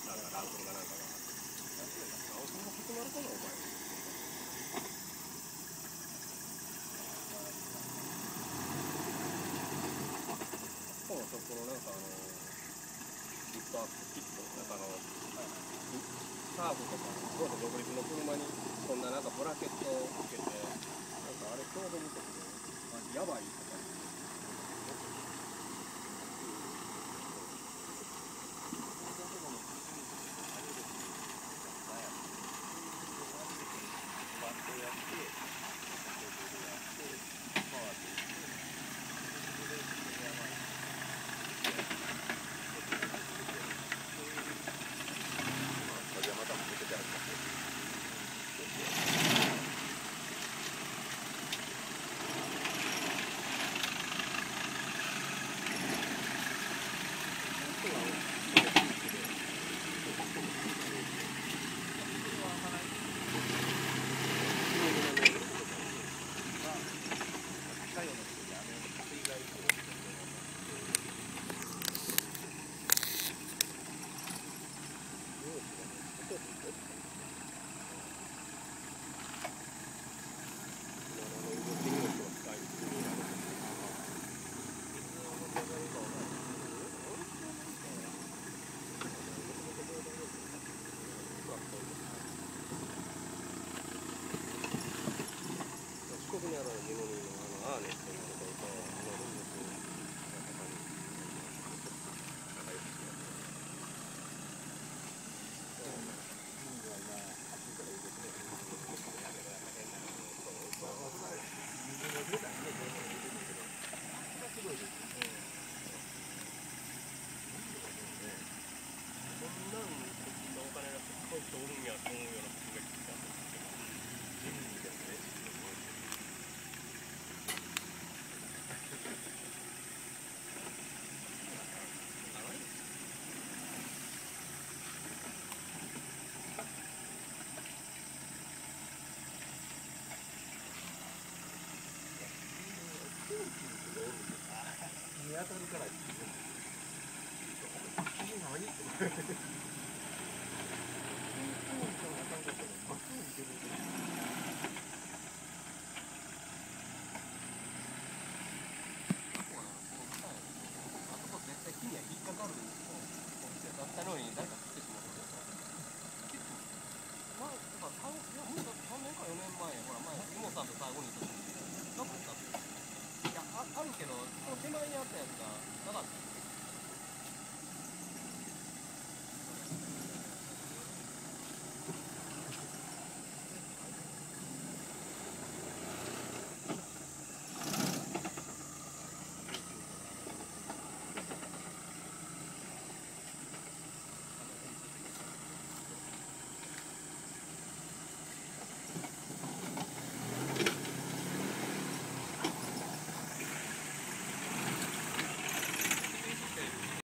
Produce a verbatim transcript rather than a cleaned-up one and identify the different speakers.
Speaker 1: ランクルかなんかがあって、青さんが始まるかなお前。そう、そこのなんかあのリフトアップキットなんかあのサーブとかボート独立の車にそんななんかブラケットをつけてなんかあれちょうど見ててやばいとか。当たるから何って